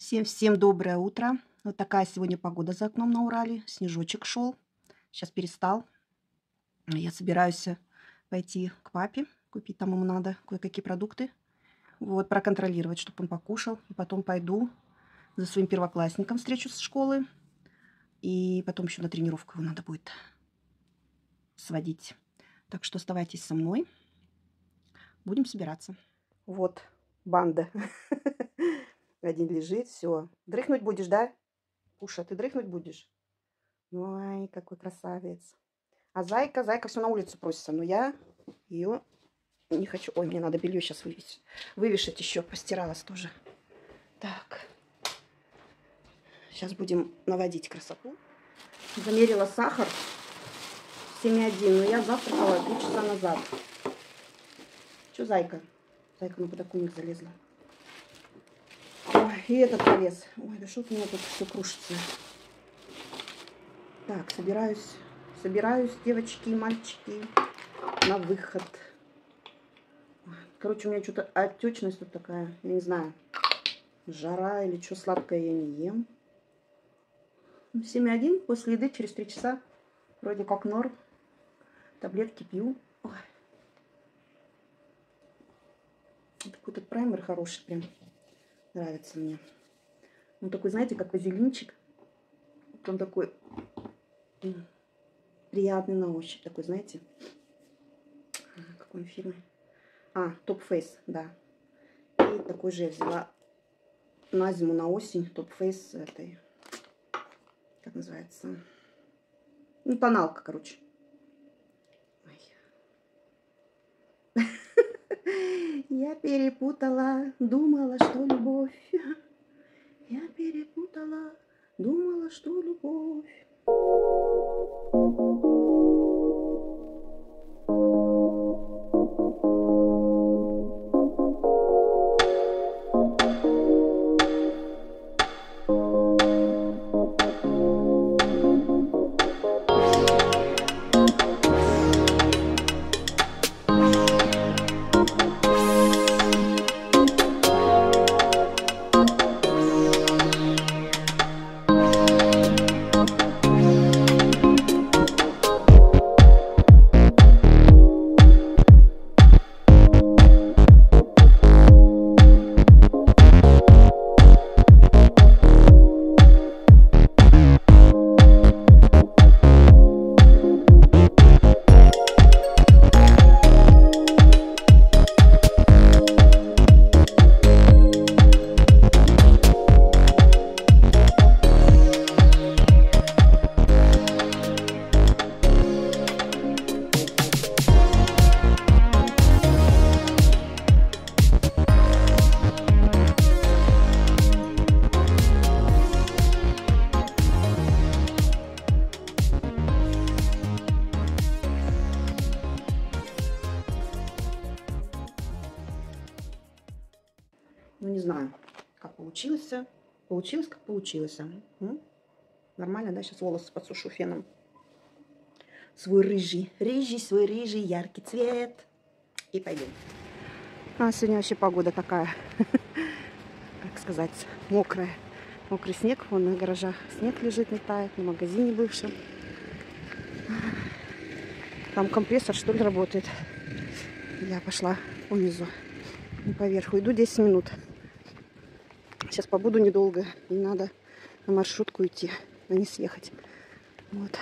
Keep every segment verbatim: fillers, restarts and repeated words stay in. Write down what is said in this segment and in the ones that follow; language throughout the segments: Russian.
Всем всем доброе утро. Вот такая сегодня погода за окном на Урале. Снежочек шел. Сейчас перестал. Я собираюсь пойти к папе, купить там ему надо кое-какие продукты. Вот, проконтролировать, чтобы он покушал. И потом пойду за своим первоклассником встречу с школы. И потом еще на тренировку его надо будет сводить. Так что оставайтесь со мной. Будем собираться. Вот банда. Один лежит, все. Дрыхнуть будешь, да? Пуша, ты дрыхнуть будешь? Ой, какой красавец. А зайка, зайка все на улицу просится. Но я ее не хочу. Ой, мне надо белье сейчас вывесить. Вывешать еще. Постиралась тоже. Так. Сейчас будем наводить красоту. Замерила сахар. семь и один. Но я завтракала три часа назад. Че, зайка? Зайка на подоконник залезла. Ой, и этот полез. Ой, да что у меня тут все крушится. Так, собираюсь, собираюсь, девочки и мальчики, на выход. Короче, у меня что-то отечность тут такая, я не знаю, жара или что, сладкое я не ем. семь и один, после еды через три часа, вроде как норм. Таблетки пью. Ой. Такой тут праймер хороший прям. Нравится мне. Он такой, знаете, как вазелинчик. Он такой приятный на ощупь. Такой, знаете. Какой фильм? А, Top Face, да. И такой же я взяла на зиму, на осень. Top Face этой. Как называется? Ну, тоналка, короче. Я перепутала, думала, что любовь. Я перепутала, думала, что любовь. Ну, не знаю, как получилось. Получилось, как получилось. М? Нормально, да? Сейчас волосы подсушу феном. Свой рыжий, рыжий, свой рыжий, яркий цвет. И пойдем. А сегодня вообще погода такая, как сказать, мокрая. Мокрый снег, вон на гаражах снег лежит, не тает, на магазине бывшем. Там компрессор, что ли, работает. Я пошла унизу, поверху. Иду десять минут. Сейчас побуду недолго. И надо на маршрутку идти, а не съехать. Вот.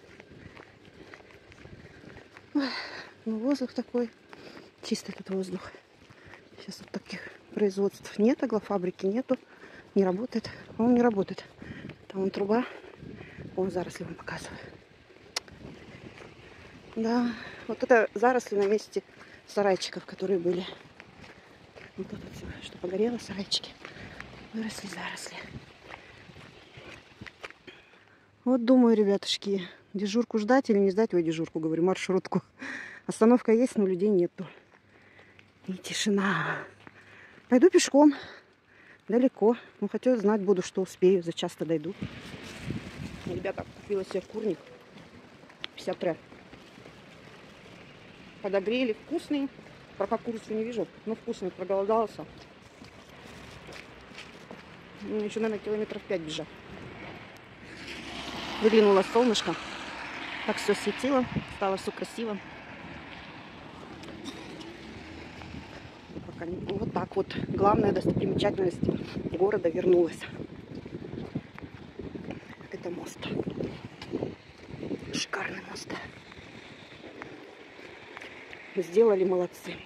Ой, ну, воздух такой. Чистый этот воздух. Сейчас вот таких производств нет, аглофабрики нету. Не работает. По-моему, не работает. Там вон труба. Вон заросли вам показываю. Да, вот это заросли на месте сарайчиков, которые были. Вот тут вот все, что погорело, сарайчики. Выросли заросли. Вот думаю, ребятушки, дежурку ждать или не ждать? Ой, дежурку, говорю, маршрутку. Остановка есть, но людей нету. И тишина. Пойду пешком. Далеко. Ну, хотя знать буду, что успею. За час-то дойду. Ребята, купила себе курник. пятьдесят три. Подогрели, вкусный. Пока курицу не вижу, но вкусный, проголодался. Еще, наверное, километров пять бежать. Выглянуло солнышко. Так все светило. Стало все красиво. Пока не... Вот так вот. Главная достопримечательность города вернулась. Это мост. Шикарный мост. Сделали, молодцы.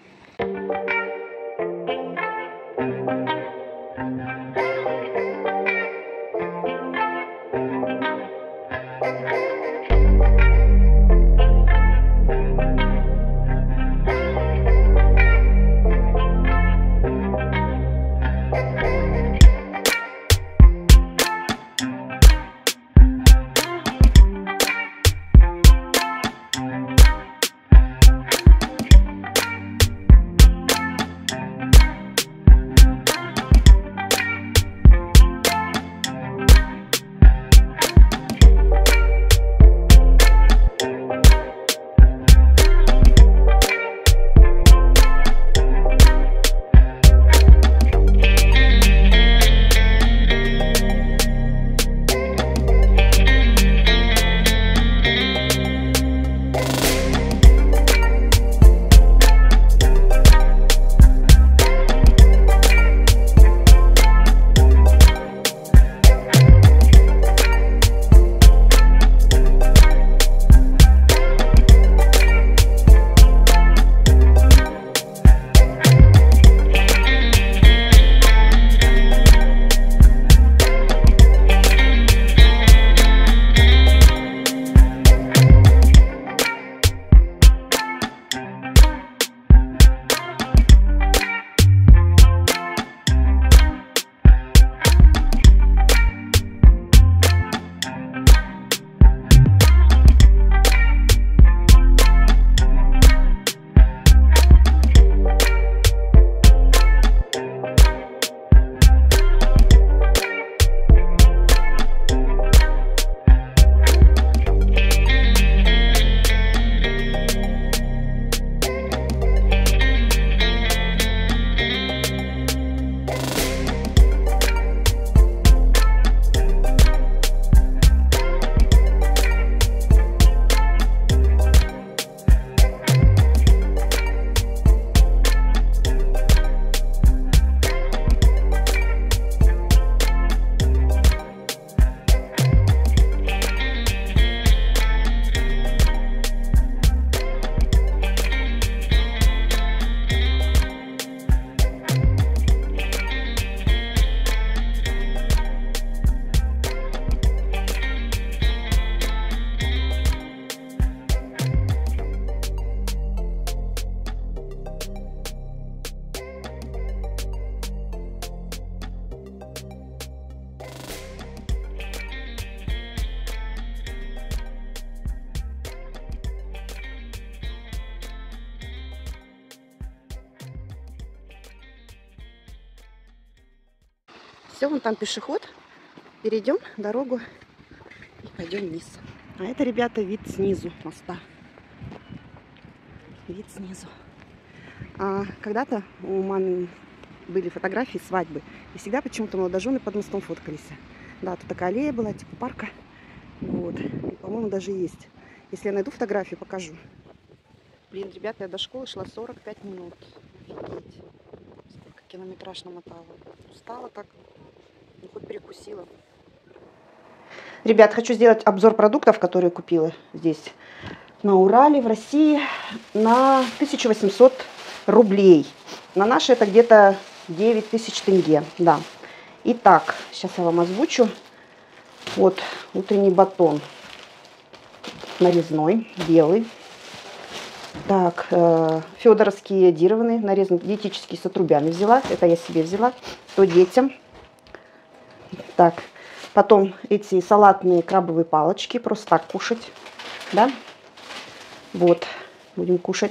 Все, вон там пешеход. Перейдем дорогу и пойдем вниз. А это, ребята, вид снизу моста. Вид снизу. А когда-то у мамы были фотографии свадьбы. И всегда почему-то молодожены под мостом фоткались. Да, тут такая аллея была, типа парка. Вот. И, по-моему, даже есть. Если я найду фотографию, покажу. Блин, ребята, я до школы шла сорок пять минут. Офигеть. Сколько километраж намотала. Устала так. Ну, хоть перекусила. Ребят, хочу сделать обзор продуктов, которые купила здесь на Урале, в России, на тысячу восемьсот рублей. На наши это где-то девять тысяч тенге. Да. Итак, сейчас я вам озвучу. Вот утренний батон нарезной, белый. Так, э, федоровские йодированные, нарезанные, диетические с отрубями взяла. Это я себе взяла, то детям. Так, потом эти салатные крабовые палочки, просто так кушать. Да? Вот, будем кушать.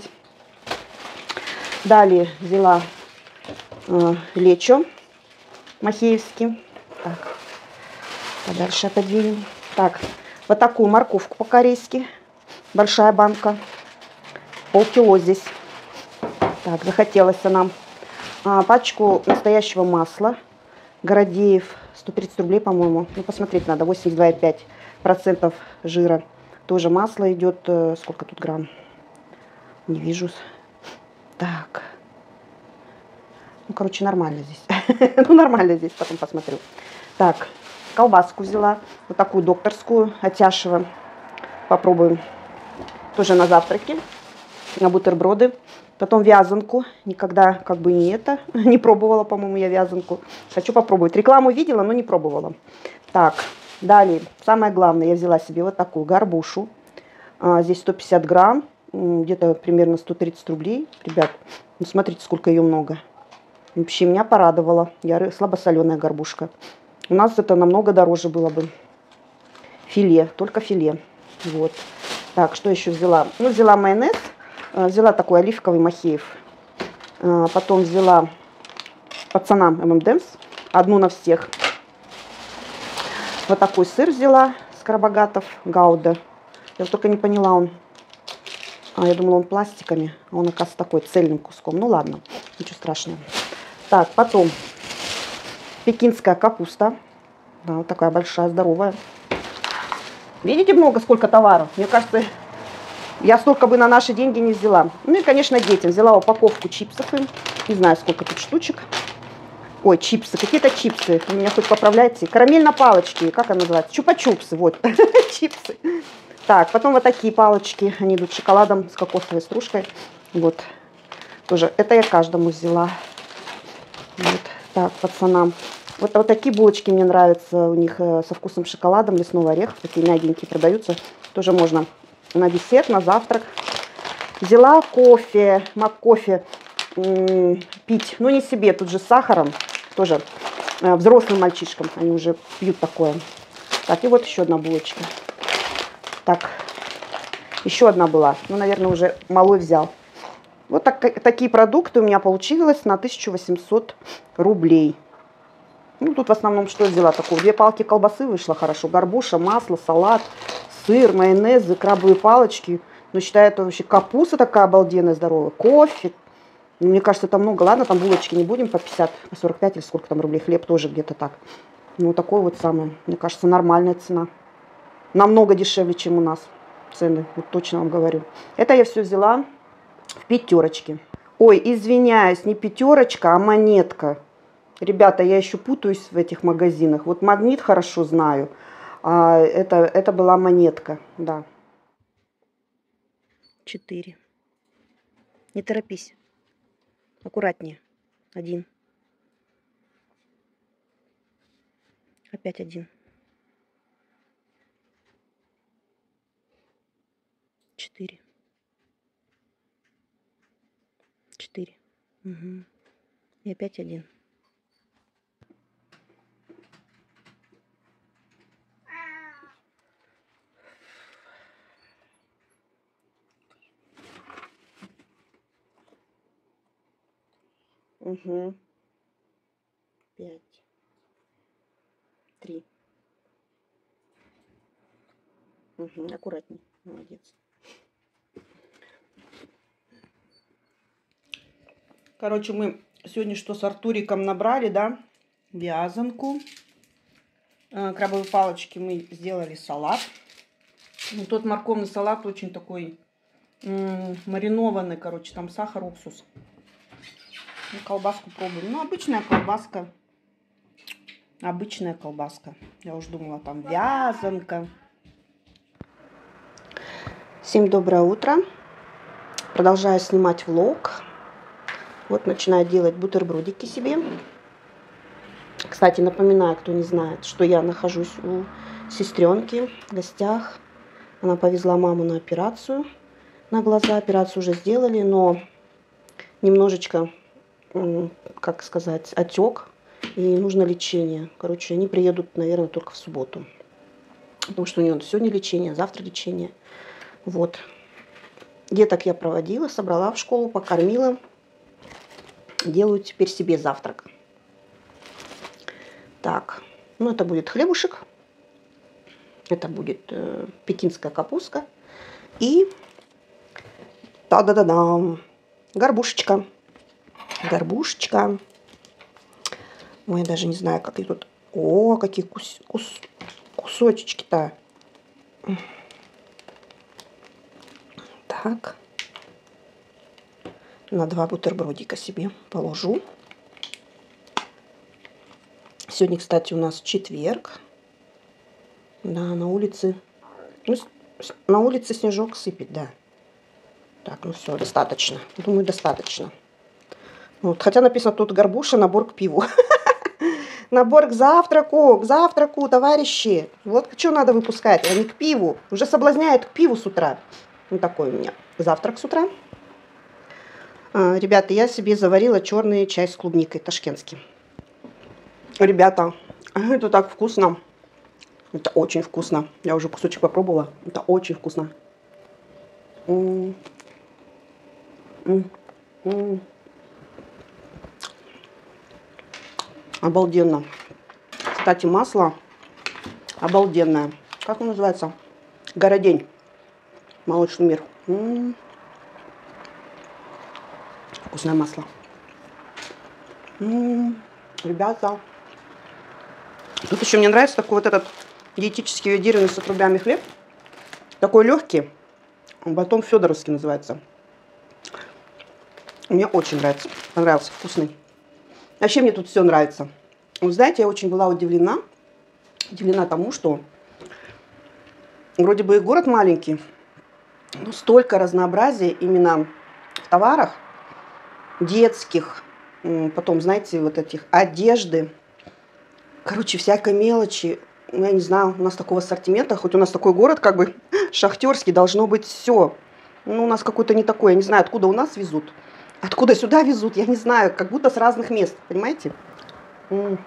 Далее взяла э, лечо махеевский. Так, подальше отодвинем. Так, вот такую морковку по-корейски. Большая банка. Полкило здесь. Так, захотелось нам а, пачку настоящего масла. Городеев, сто тридцать рублей, по-моему. Ну, посмотреть надо, восемьдесят два и пять процентов жира. Тоже масло идет, сколько тут грамм? Не вижу. Так. Ну, короче, нормально здесь. Ну, нормально здесь, потом посмотрю. Так, колбаску взяла. Вот такую докторскую, Атяшево. Попробуем. Тоже на завтраке. На бутерброды. Потом вязанку. Никогда как бы не это. Не пробовала, по-моему, я вязанку. Хочу попробовать. Рекламу видела, но не пробовала. Так, далее. Самое главное, я взяла себе вот такую горбушу. А, здесь сто пятьдесят грамм. Где-то примерно сто тридцать рублей. Ребят, ну смотрите, сколько ее много. Вообще меня порадовало. Я слабосоленая горбушка. У нас это намного дороже было бы. Филе, только филе. Вот. Так, что еще взяла? Ну, взяла майонез. Взяла такой оливковый Махеев. Потом взяла пацанам эм энд эмс. Одну на всех. Вот такой сыр взяла с Карбогатов. Гауда. Я только не поняла, он... А, я думала, он пластиками. А он, оказывается, такой цельным куском. Ну, ладно. Ничего страшного. Так, потом пекинская капуста. Да, вот такая большая, здоровая. Видите, много сколько товаров? Мне кажется, я столько бы на наши деньги не взяла. Ну и, конечно, детям. Взяла упаковку чипсов им. Не знаю, сколько тут штучек. Ой, чипсы. Какие-то чипсы. Вы меня хоть поправляйте. Карамель на палочке. Как она называется? Чупа-чупсы. Вот. Чипсы. Так, потом вот такие палочки. Они идут с шоколадом, с кокосовой стружкой. Вот. Тоже. Это я каждому взяла. Вот. Так, пацанам. Вот, вот такие булочки мне нравятся. У них э, со вкусом шоколада, лесного ореха. Такие мягенькие продаются. Тоже можно на десерт, на завтрак. Взяла кофе, мак-кофе пить. Ну, не себе, тут же с сахаром. Тоже э, взрослым мальчишкам. Они уже пьют такое. Так, и вот еще одна булочка. Так, еще одна была. Ну, наверное, уже малой взял. Вот так, такие продукты у меня получилось на тысячу восемьсот рублей. Ну, тут в основном что взяла такого? Две палки колбасы вышло хорошо. Горбуша, масло, салат, сыр, майонез, крабовые палочки. Ну, считаю, это вообще капуста такая обалденная, здоровая. Кофе. Ну, мне кажется, это много. Ладно, там булочки не будем по пятьдесят, по сорок пять или сколько там рублей. Хлеб тоже где-то так. Ну, такой вот самый, мне кажется, нормальная цена. Намного дешевле, чем у нас цены. Вот точно вам говорю. Это я все взяла в пятерочке. Ой, извиняюсь, не пятерочка, а монетка. Ребята, я еще путаюсь в этих магазинах. Вот Магнит хорошо знаю. А это, это была монетка, да. Четыре. Не торопись. Аккуратнее. Один. Опять один. Четыре. Четыре. Угу. И опять один. Угу. Пять. Три. Угу. Аккуратней. Молодец. Короче, мы сегодня что с Артуриком набрали, да? Вязанку. Крабовые палочки мы сделали салат. Ну, тот морковный салат очень такой маринованный, короче, там сахар, уксус. Ну, колбаску пробуем. Ну, обычная колбаска. Обычная колбаска. Я уже думала, там вязанка. Всем доброе утро. Продолжаю снимать влог. Вот начинаю делать бутербродики себе. Кстати, напоминаю, кто не знает, что я нахожусь у сестренки в гостях. Она повезла маму на операцию на глаза. Операцию уже сделали, но немножечко, как сказать, отек. И нужно лечение. Короче, они приедут, наверное, только в субботу. Потому что у нее сегодня лечение, завтра лечение. Вот. Деток я проводила, собрала в школу, покормила. Делаю теперь себе завтрак. Так, ну это будет хлебушек. Это будет э, пекинская капуста. И та-да-да-дам, горбушечка. Горбушечка. Ой, я даже не знаю, как их тут... О, какие кус... Кус... кусочки-то. Так. На два бутербродика себе положу. Сегодня, кстати, у нас четверг. Да, на улице... Ну, на улице снежок сыпет, да. Так, ну все, достаточно. Думаю, достаточно. Вот, хотя написано тут горбуша, набор к пиву. Набор к завтраку, к завтраку, товарищи. Вот что надо выпускать, а не к пиву. Уже соблазняет к пиву с утра. Вот такой у меня завтрак с утра. А, ребята, я себе заварила черный чай с клубникой ташкентский. Ребята, это так вкусно. Это очень вкусно. Я уже кусочек попробовала. Это очень вкусно. М -м -м -м. Обалденно. Кстати, масло обалденное. Как он называется? Городень. Молочный мир. М -м. Вкусное масло. М -м. Ребята. Тут еще мне нравится такой вот этот диетический йодированный с отрубями хлеб. Такой легкий. Батон федоровский называется. Мне очень нравится. Понравился. Вкусный. Вообще мне тут все нравится. Вы знаете, я очень была удивлена. Удивлена тому, что вроде бы и город маленький, но столько разнообразия именно в товарах детских, потом, знаете, вот этих одежды, короче, всякой мелочи. Я не знаю, у нас такого ассортимента, хоть у нас такой город как бы шахтерский, должно быть все. Ну, у нас какой-то не такой, я не знаю, откуда у нас везут, откуда сюда везут, я не знаю, как будто с разных мест, понимаете? М-м.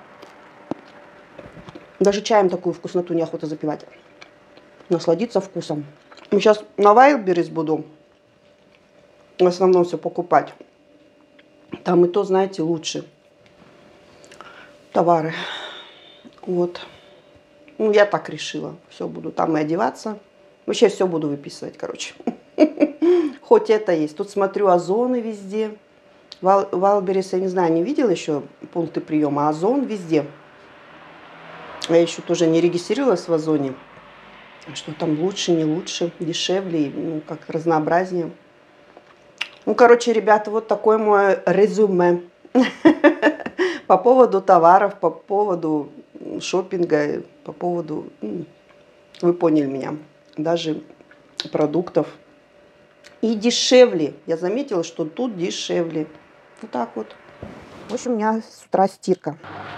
Даже чаем такую вкусноту неохота запивать. Насладиться вкусом. Сейчас на Wildberries буду в основном все покупать. Там и то, знаете, лучше товары. Вот. Ну, я так решила. Все, буду там и одеваться. Вообще все буду выписывать, короче. Хоть это есть. Тут смотрю, Озоны везде. Wildberries, я не знаю, не видела еще пункты приема. Озон везде. Я еще тоже не регистрировалась в Озоне. Что там лучше, не лучше, дешевле, ну, как разнообразнее. Ну, короче, ребята, вот такое мое резюме. По поводу товаров, по поводу шопинга, по поводу... Вы поняли меня. Даже продуктов. И дешевле. Я заметила, что тут дешевле. Вот так вот. В общем, у меня с утра стирка.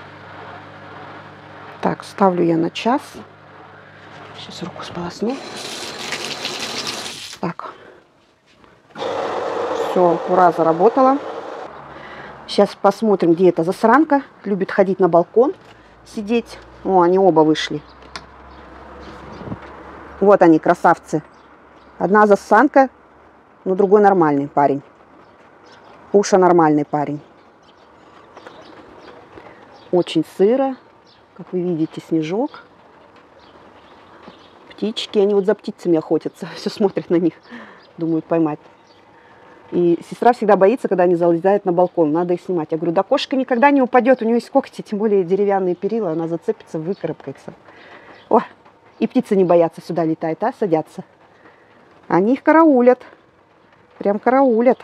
Так, ставлю я на час. Сейчас руку сполосну. Так. Все, ура, заработала. Сейчас посмотрим, где эта засранка. Любит ходить на балкон, сидеть. О, они оба вышли. Вот они, красавцы. Одна засранка, но другой нормальный парень. Уша нормальный парень. Очень сыро. Как вы видите, снежок. Птички, они вот за птицами охотятся. Все смотрят на них. Думают поймать. И сестра всегда боится, когда они залезают на балкон. Надо их снимать. Я говорю, да кошка никогда не упадет. У нее есть когти, тем более деревянные перила. Она зацепится, выкарабкается. О, и птицы не боятся, сюда летают, а садятся. Они их караулят. Прям караулят.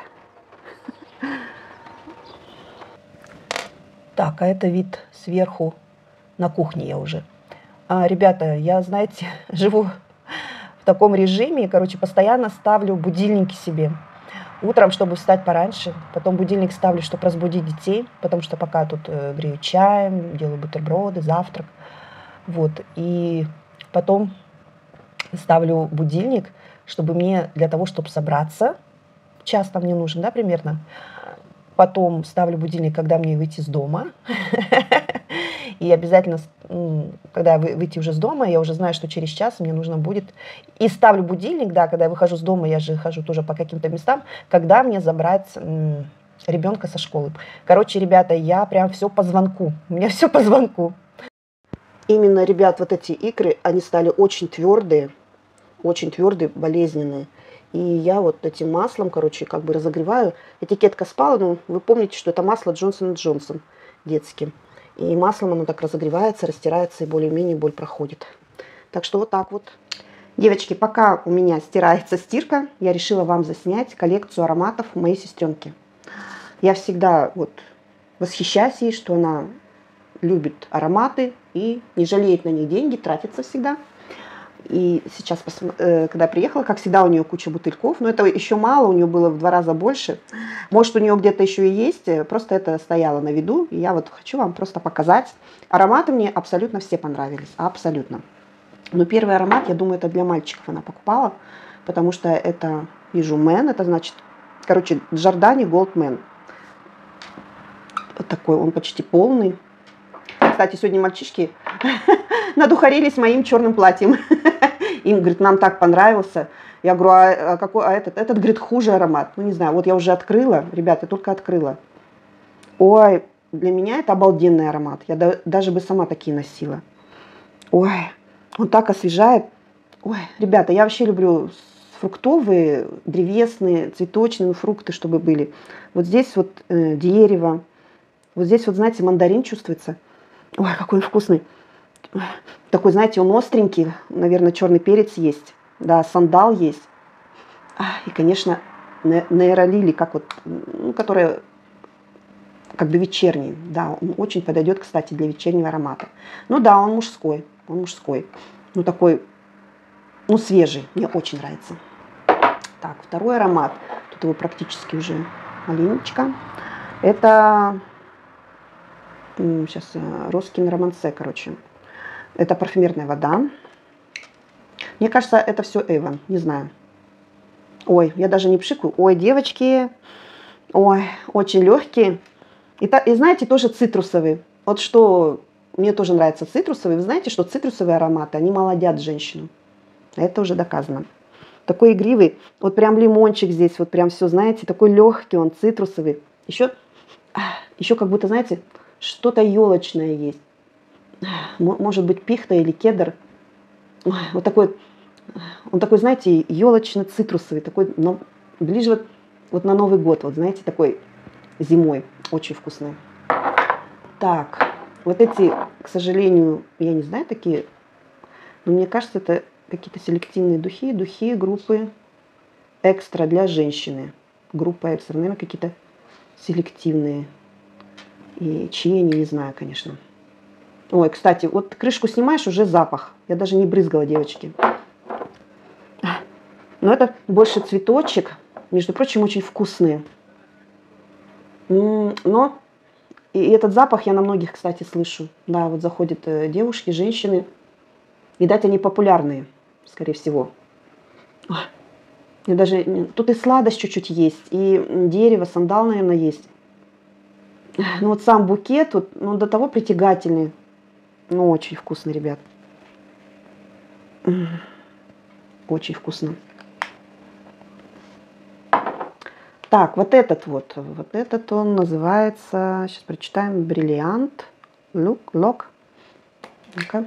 Так, а это вид сверху на кухне я уже. А, ребята, я, знаете, живу в таком режиме. Короче, постоянно ставлю будильники себе. Утром, чтобы встать пораньше. Потом будильник ставлю, чтобы разбудить детей. Потому что пока тут э, грею чаем, делаю бутерброды, завтрак. Вот. И потом ставлю будильник, чтобы мне, для того, чтобы собраться, час там мне нужен, да, примерно. Потом ставлю будильник, когда мне выйти из дома. И обязательно, когда выйти уже с дома, я уже знаю, что через час мне нужно будет... И ставлю будильник, да, когда я выхожу с дома, я же хожу тоже по каким-то местам, когда мне забрать ребенка со школы. Короче, ребята, я прям все по звонку. У меня все по звонку. Именно, ребят, вот эти икры, они стали очень твердые, очень твердые, болезненные. И я вот этим маслом, короче, как бы разогреваю. Этикетка спала, но вы помните, что это масло Джонсон энд Джонсон детским. И маслом оно так разогревается, растирается, и более-менее боль проходит. Так что вот так вот. Девочки, пока у меня стирается стирка, я решила вам заснять коллекцию ароматов у моей сестренки. Я всегда вот восхищаюсь ей, что она любит ароматы и не жалеет на них деньги, тратится всегда. И сейчас, когда я приехала, как всегда, у нее куча бутыльков, но это еще мало, у нее было в два раза больше. Может, у нее где-то еще и есть, просто это стояло на виду, и я вот хочу вам просто показать. Ароматы мне абсолютно все понравились, абсолютно. Но первый аромат, я думаю, это для мальчиков она покупала, потому что это, вижу, Мэн, это значит, короче, Giordani Gold Man. Вот такой, он почти полный. Кстати, сегодня мальчишки надухарились моим черным платьем. Им, говорит, нам так понравился. Я говорю, а, а какой, а этот? Этот, говорит, хуже аромат. Ну, не знаю, вот я уже открыла, ребята, я только открыла. Ой, для меня это обалденный аромат. Я да, даже бы сама такие носила. Ой, он так освежает. Ой, ребята, я вообще люблю фруктовые, древесные, цветочные фрукты, чтобы были. Вот здесь вот э, дерево. Вот здесь вот, знаете, мандарин чувствуется. Ой, какой он вкусный. Такой, знаете, он остренький. Наверное, черный перец есть. Да, сандал есть. И, конечно, нейролили, как вот, ну, которая как бы вечерний. Да, он очень подойдет, кстати, для вечернего аромата. Ну да, он мужской. Он мужской. Ну, такой, ну, свежий. Мне очень нравится. Так, второй аромат. Тут его практически уже маленечко. Это... Сейчас, Роскин Романсе, короче. Это парфюмерная вода. Мне кажется, это все Avon, не знаю. Ой, я даже не пшикаю. Ой, девочки, ой, очень легкие. И, и знаете, тоже цитрусовые. Вот что мне тоже нравится цитрусовые. Вы знаете, что цитрусовые ароматы, они молодят женщину. Это уже доказано. Такой игривый. Вот прям лимончик здесь, вот прям все, знаете, такой легкий он, цитрусовый. Еще, еще как будто, знаете, что-то елочное есть. Может быть, пихта или кедр. Вот такой, он такой, знаете, елочно-цитрусовый, такой, но ближе вот, вот на Новый год, вот знаете, такой зимой. Очень вкусный. Так, вот эти, к сожалению, я не знаю такие, но мне кажется, это какие-то селективные духи, духи группы экстра для женщины. Группа экстра, наверное, какие-то селективные. И чьи, я не знаю, конечно. Ой, кстати, вот крышку снимаешь, уже запах. Я даже не брызгала, девочки. Но это больше цветочек. Между прочим, очень вкусные. Но и этот запах я на многих, кстати, слышу. Да, вот заходят девушки, женщины. Видать, они популярные, скорее всего. И даже тут и сладость чуть-чуть есть, и дерево, сандал, наверное, есть. Ну вот сам букет, вот, ну, до того притягательный. Ну, очень вкусно, ребят. Очень вкусно. Так, вот этот вот. Вот этот он называется, сейчас прочитаем, бриллиант. Лук, лок. Ну-ка.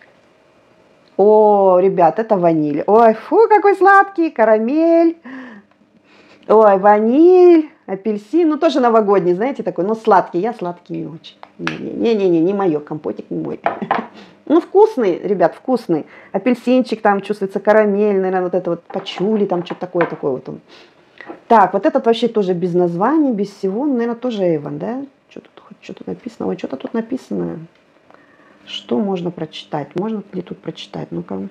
О, ребят, это ваниль. Ой, фу, какой сладкий, карамель. Ой, ваниль, апельсин, ну тоже новогодний, знаете, такой, но сладкий. Я сладкий не очень. Не-не-не, не мое, компотик не мой. Ну, вкусный, ребят, вкусный. Апельсинчик, там чувствуется карамель, наверное, вот это вот пачули, там что-то такое, такое вот он. Так, вот этот вообще тоже без названий, без всего, наверное, тоже Avon, да? Что тут, что тут написано? Ой, что-то тут написано. Что можно прочитать? Можно ли тут прочитать? Ну-ка.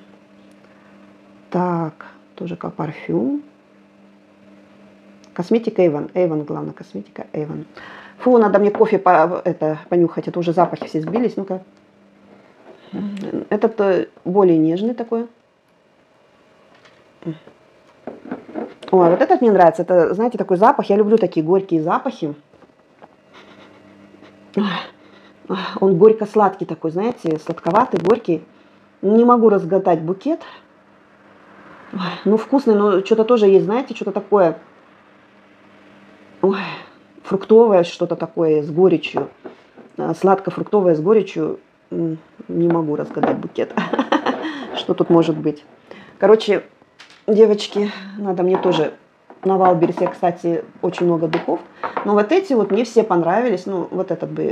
Так, тоже как парфюм. Косметика Avon. Avon, главное, косметика Avon. Фу, надо мне кофе по, это, понюхать. Это уже запахи все сбились. Ну-ка. Этот более нежный такой. Ой, вот этот мне нравится. Это, знаете, такой запах. Я люблю такие горькие запахи. Он горько-сладкий такой, знаете, сладковатый, горький. Не могу разгадать букет. Ну, вкусный, но что-то тоже есть, знаете, что-то такое... Ой, фруктовое что-то такое с горечью. Сладко-фруктовое с горечью. Не могу разгадать букет. Что тут может быть? Короче, девочки, надо мне тоже на Вайлдберрисе, кстати, очень много духов. Но вот эти вот мне все понравились. Ну, вот этот бы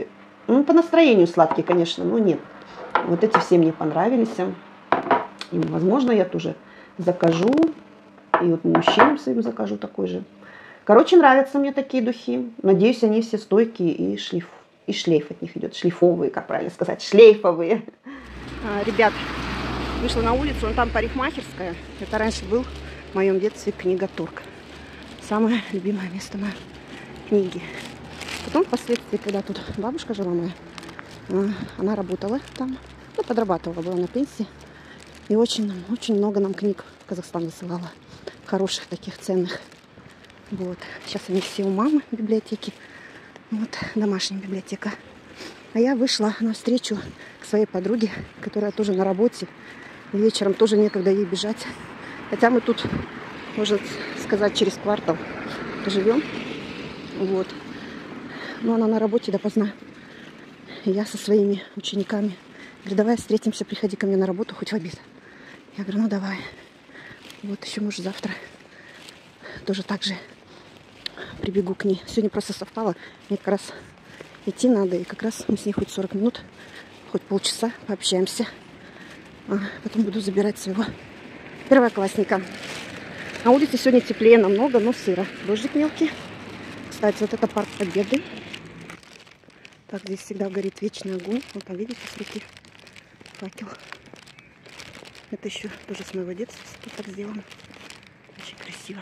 Ну, по настроению сладкие, конечно, но нет. Вот эти все мне понравились. И, возможно, я тоже закажу. И вот мужчинам своим закажу такой же. Короче, нравятся мне такие духи. Надеюсь, они все стойкие и шлейф, и шлейф от них идет. Шлейфовые, как правильно сказать, шлейфовые. А, ребят, вышла на улицу, вон там парикмахерская. Это раньше был в моем детстве книготорг. Самое любимое место моей книги. Потом, впоследствии, когда тут бабушка жила моя, она работала там, ну, подрабатывала, была на пенсии. И очень, очень много нам книг в Казахстан высылала. Хороших таких, ценных. Вот. Сейчас они все у мамы в библиотеке. Вот, домашняя библиотека. А я вышла навстречу к своей подруге, которая тоже на работе. И вечером тоже некогда ей бежать. Хотя мы тут, можно сказать, через квартал живем. Вот. Но она на работе допоздна. И я со своими учениками говорю, давай встретимся, приходи ко мне на работу хоть в обед. Я говорю, ну давай. Вот еще, может, завтра тоже так же прибегу к ней. Сегодня просто совпало. Мне как раз идти надо. И как раз мы с ней хоть сорок минут, хоть полчаса пообщаемся. А потом буду забирать своего первоклассника. На улице сегодня теплее намного, но сыро. Дождик мелкий. Кстати, вот это парк Победы. Так, здесь всегда горит вечный огонь. Вот там, видите, с реки факел. Это еще тоже с моего детства тут так сделано. Очень красиво.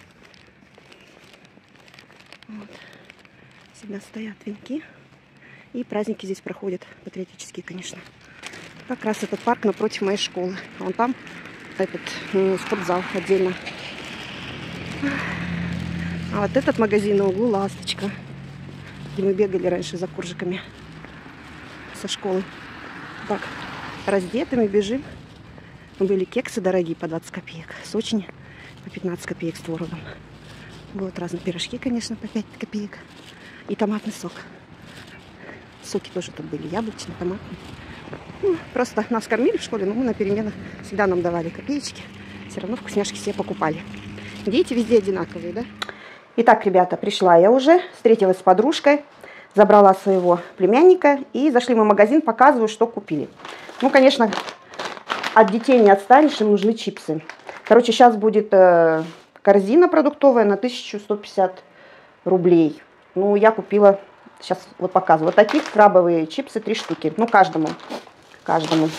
Вот. Всегда стоят венки. И праздники здесь проходят. Патриотические, конечно. Как раз этот парк напротив моей школы. А вон там этот э, спортзал отдельно. А вот этот магазин на углу «Ласточка», где мы бегали раньше за коржиками со школы. Так, раздетыми бежим. Были кексы дорогие по двадцать копеек. Сочни по пятнадцать копеек с творогом. Вот разные пирожки, конечно, по пять копеек. И томатный сок. Соки тоже тут были. Яблочный, томатный. Ну, просто нас кормили в школе, но мы на переменах всегда нам давали копеечки. Все равно вкусняшки себе покупали. Дети везде одинаковые, да? Итак, ребята, пришла я уже. Встретилась с подружкой. Забрала своего племянника. И зашли мы в магазин. Показываю, что купили. Ну, конечно, от детей не отстанешь, им нужны чипсы. Короче, сейчас будет э, корзина продуктовая на тысячу сто пятьдесят рублей. Ну, я купила, сейчас вот показываю, вот таких крабовые чипсы, три штуки. Ну, каждому. Каждому.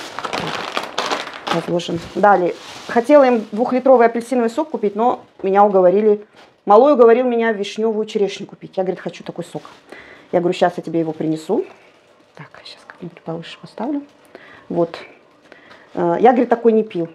Разложим. Далее. Хотела им двухлитровый апельсиновый сок купить, но меня уговорили. Малой уговорил меня вишневую черешню купить. Я, говорит, хочу такой сок. Я говорю, сейчас я тебе его принесу. Так, сейчас как-нибудь повыше поставлю. Вот. Я, говорит, такой не пил.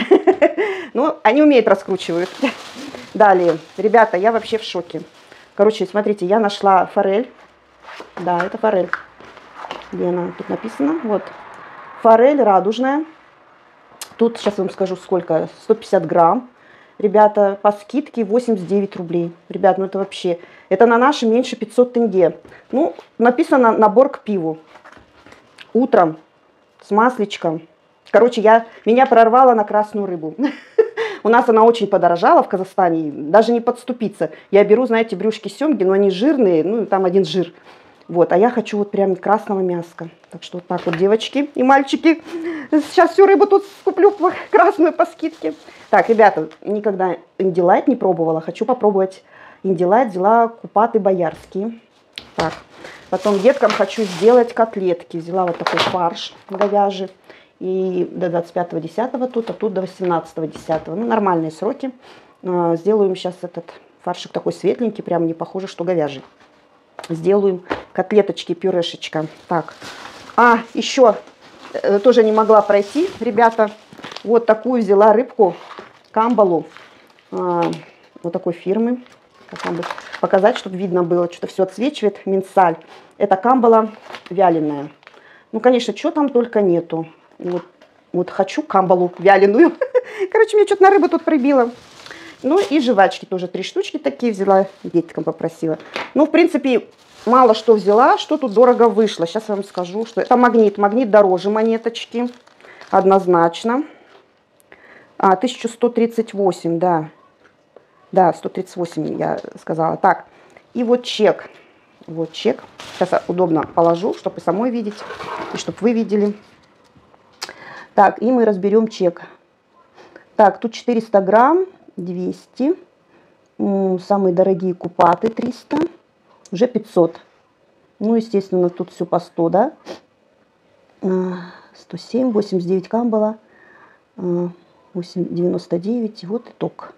Ну, они умеют раскручивать. Далее. Ребята, я вообще в шоке. Короче, смотрите, я нашла форель. Да, это форель. Где она? Тут написано. Вот. Форель радужная. Тут, сейчас вам скажу, сколько. сто пятьдесят грамм. Ребята, по скидке восемьдесят девять рублей. Ребят, ну это вообще... Это на наши меньше пятьсот тенге. Ну, написано набор к пиву. Утром. С масличком. Короче, я, меня прорвало на красную рыбу. У нас она очень подорожала в Казахстане. Даже не подступиться. Я беру, знаете, брюшки семги, но они жирные. Ну, там один жир. Вот, а я хочу вот прям красного мяска. Так что вот так вот, девочки и мальчики. Сейчас всю рыбу тут куплю красную по скидке. Так, ребята, никогда индилайт не пробовала. Хочу попробовать индилайт. Взяла купаты боярские. Так, потом деткам хочу сделать котлетки. Взяла вот такой фарш говяжий. И до двадцать пятого десятого тут, а тут до восемнадцатого десятого. Ну, нормальные сроки. Сделаем сейчас этот фаршик такой светленький. Прям не похоже, что говяжий. Сделаем котлеточки, пюрешечка. Так, а, еще э, тоже не могла пройти, ребята. Вот такую взяла рыбку, камбалу. Э, вот такой фирмы. Как вам бы показать, чтобы видно было, что-то все отсвечивает. Минсаль. Это камбала вяленая. Ну, конечно, что там только нету. Вот, вот хочу камбалу вяленую. Короче, мне что-то на рыбу тут прибило. Ну и жвачки тоже три штучки такие взяла, деткам попросила. Ну, в принципе, мало что взяла, что тут дорого вышло. Сейчас я вам скажу, что это магнит. Магнит дороже монеточки, однозначно. А, тысяча сто тридцать восемь, да. Да, сто тридцать восемь я сказала. Так, и вот чек. Вот чек. Сейчас удобно положу, чтобы и самой видеть, и чтобы вы видели. Так, и мы разберем чек. Так, тут четыреста грамм, двести. Самые дорогие купаты триста. Уже пятьсот. Ну, естественно, тут все по сто, да? сто семь, восемьдесят девять камбала. восемь девяносто девять. Вот итог.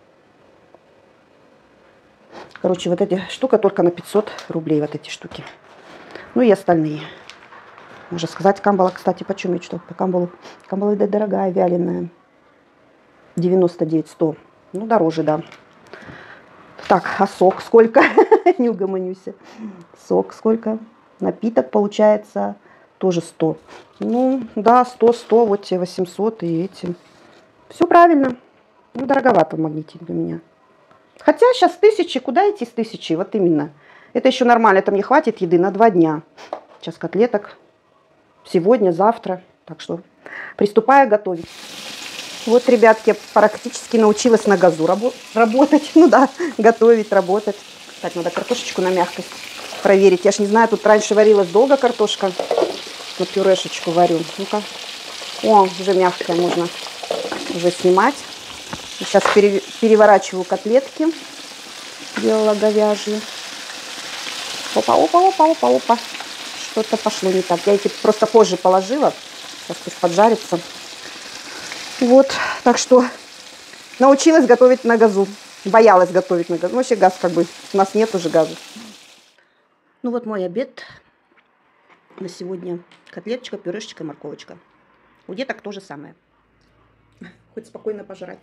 Короче, вот эти штука только на пятьсот рублей, вот эти штуки. Ну и остальные. Можно сказать, камбала, кстати, почем я что? По камбалу. Камбала, да, дорогая, вяленая. девяносто девять, сто. Ну, дороже, да. Так, а сок сколько? Не угомонюсь. Сок сколько? Напиток получается тоже сто. Ну, да, сто, сто, вот те восемьсот и эти. Все правильно. Ну, дороговато в магните для меня. Хотя сейчас тысячи, куда идти с тысячи? Вот именно. Это еще нормально, это мне хватит еды на два дня. Сейчас котлеток. Сегодня, завтра. Так что приступаю готовить. Вот, ребятки, практически научилась на газу рабо работать. Ну да, готовить, работать. Так, надо картошечку на мягкость проверить. Я ж не знаю, тут раньше варилась долго картошка. Вот пюрешечку варю. Ну-ка. О, уже мягкая, можно уже снимать. Сейчас пере переворачиваю котлетки. Делала говяжьи. Опа, опа, опа, опа, опа. Что-то пошло не так. Я эти просто позже положила. Сейчас пусть поджарится. Вот, так что научилась готовить на газу. Боялась готовить на газу. Ну, вообще газ как бы, у нас нет уже газа. Ну вот мой обед на сегодня. Котлеточка, пюрешечка, морковочка. У деток то же самое. Хоть спокойно пожрать.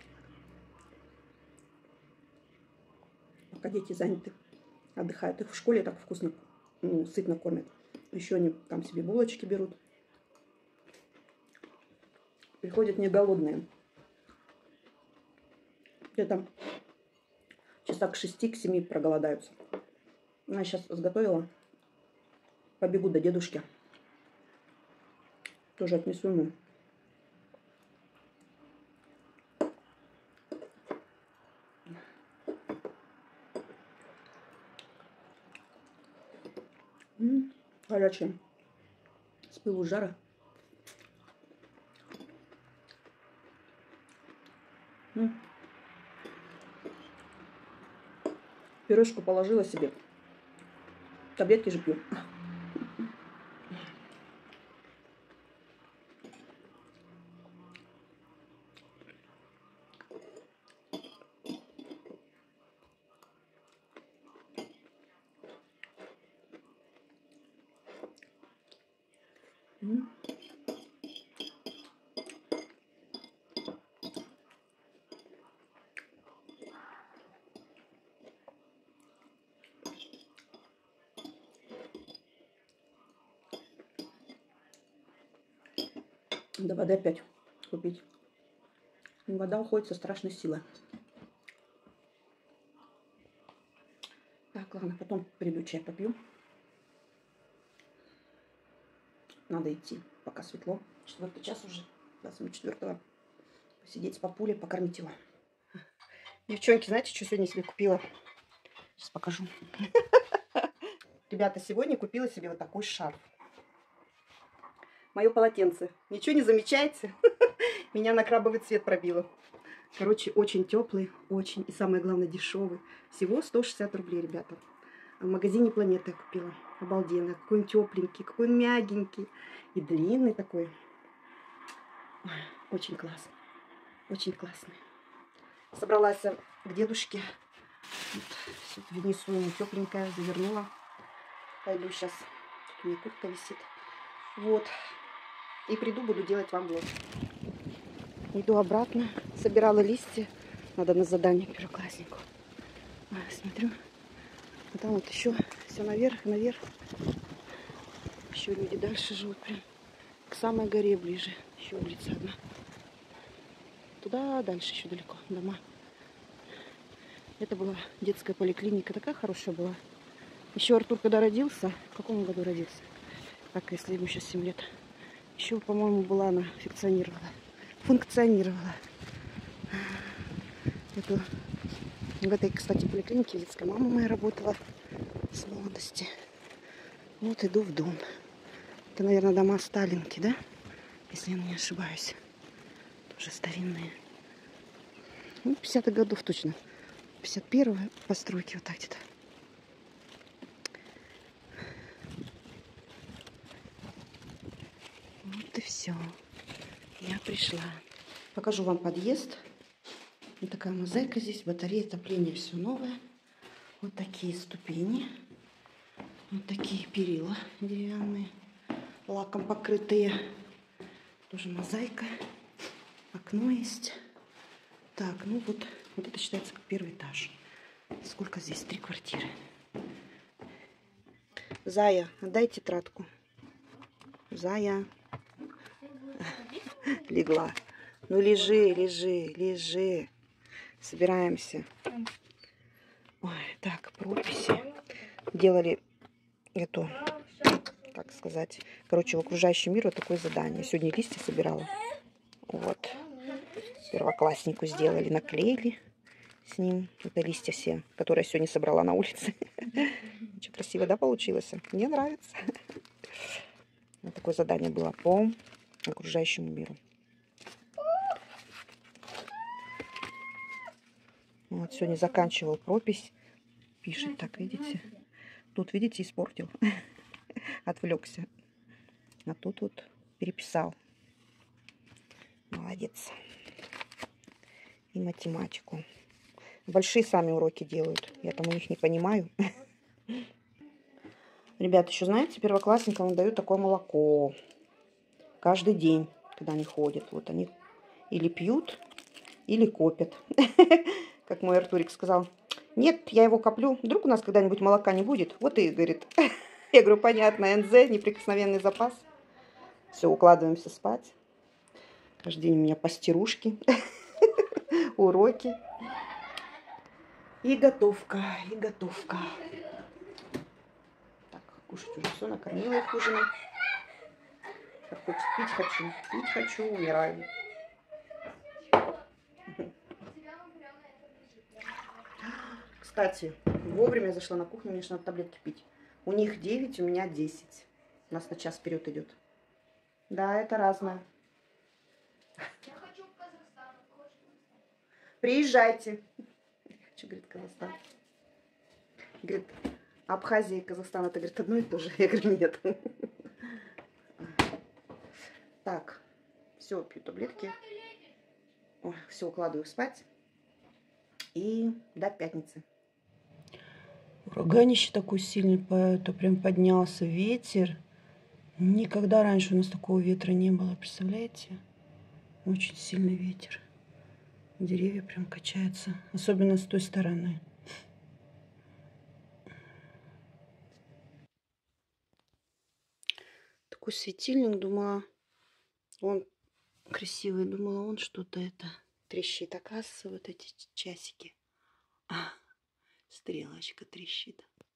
Пока дети заняты, отдыхают. Их в школе так вкусно, ну, сытно кормят. Еще они там себе булочки берут. Приходят не голодные. Где-то часа к шести, к семи проголодаются. Я сейчас сготовила. Побегу до дедушки. Тоже отнесу ему. М-м, горячая. С пылу жара. М-м. Пюрешку положила себе. Таблетки же пью. М-м. До воды опять купить. Вода уходит со страшной силой. Так, ладно, потом приду, чай попью. Надо идти, пока светло. Четвертый час уже, до четвертого. Посидеть с папулей, покормить его. Девчонки, знаете, что сегодня себе купила? Сейчас покажу. Ребята, сегодня купила себе вот такой шарф. Мое полотенце. Ничего не замечаете? Меня на крабовый цвет пробило. Короче, очень теплый, очень. И самое главное, дешевый. Всего сто шестьдесят рублей, ребята. В магазине Планета я купила. Обалденно. Какой он тепленький, какой он мягенький. И длинный такой. Очень классно. Очень классный. Собралась к дедушке. Вот, внесу ему тепленькое, завернула. Пойду сейчас. Тут у меня куртка висит. Вот. И приду, буду делать вам влог. Иду обратно. Собирала листья. Надо на задание первокласснику. Смотрю. А там вот еще все наверх, наверх. Еще люди дальше живут. Прям к самой горе ближе. Еще улица одна. Туда дальше еще далеко. Дома. Это была детская поликлиника. Такая хорошая была. Еще Артур, когда родился, в каком году родился? Так, если ему сейчас семь лет. Еще, по-моему, была она функционировала. Функционировала. Это, в этой, кстати, поликлинике детская мама моя работала. с молодости. Вот иду в дом. Это, наверное, дома Сталинки, да? Если я не ошибаюсь. Тоже старинные. Ну, пятидесятых годов точно. пятьдесят первые постройки, вот так где-то. Вот и все. Я пришла. Покажу вам подъезд. Вот такая мозаика здесь, батарея, отопление, все новое. Вот такие ступени. Вот такие перила деревянные, лаком покрытые. Тоже мозаика. Окно есть. Так, ну вот, вот это считается как первый этаж. Сколько здесь? Три квартиры. Зая, отдай тетрадку. Зая. Легла. Ну лежи, лежи, лежи. Собираемся. Ой, так, прописи. Делали эту, как сказать, короче, в окружающем мире вот такое задание. Сегодня листья собирала. Вот. Первокласснику сделали, наклеили с ним. Это листья все, которые я сегодня собрала на улице. Очень красиво, да, получилось? Мне нравится. Вот такое задание было по окружающему миру. Вот, сегодня заканчивал пропись. Пишет так, видите? Тут, видите, испортил. Отвлекся. А тут вот переписал. Молодец. И математику. Большие сами уроки делают. Я там у них не понимаю. Ребята, еще знаете, первоклассникам дают такое молоко. Каждый день, когда они ходят. Вот они или пьют, или копят. Как мой Артурик сказал. Нет, я его коплю. Вдруг у нас когда-нибудь молока не будет. Вот и, говорит. Я говорю, понятно, эн зэ, неприкосновенный запас. Все, укладываемся спать. Каждый день у меня постирушки, уроки. И готовка, и готовка. Так, кушать уже все, накормила их ужином. Так, хоть пить хочу, пить хочу, умираю. Кстати, вовремя зашла на кухню, мне же надо таблетки пить. У них девять, у меня десять. У нас на час вперед идет. Да, это разное. Я хочу в Казахстан. Приезжайте. Что говорит Казахстан? Говорит, Абхазия и Казахстан, это, говорит, одно и то же. Я говорю, нет. Так, все, пью таблетки. Ой, все, укладываю спать. И до пятницы. Ураганище такой сильный, это прям поднялся ветер. Никогда раньше у нас такого ветра не было, представляете? Очень сильный ветер. Деревья прям качаются, особенно с той стороны. Такой светильник, думала, он красивый, думала, он что-то это трещит. Оказывается, вот эти часики. А, стрелочка трещит.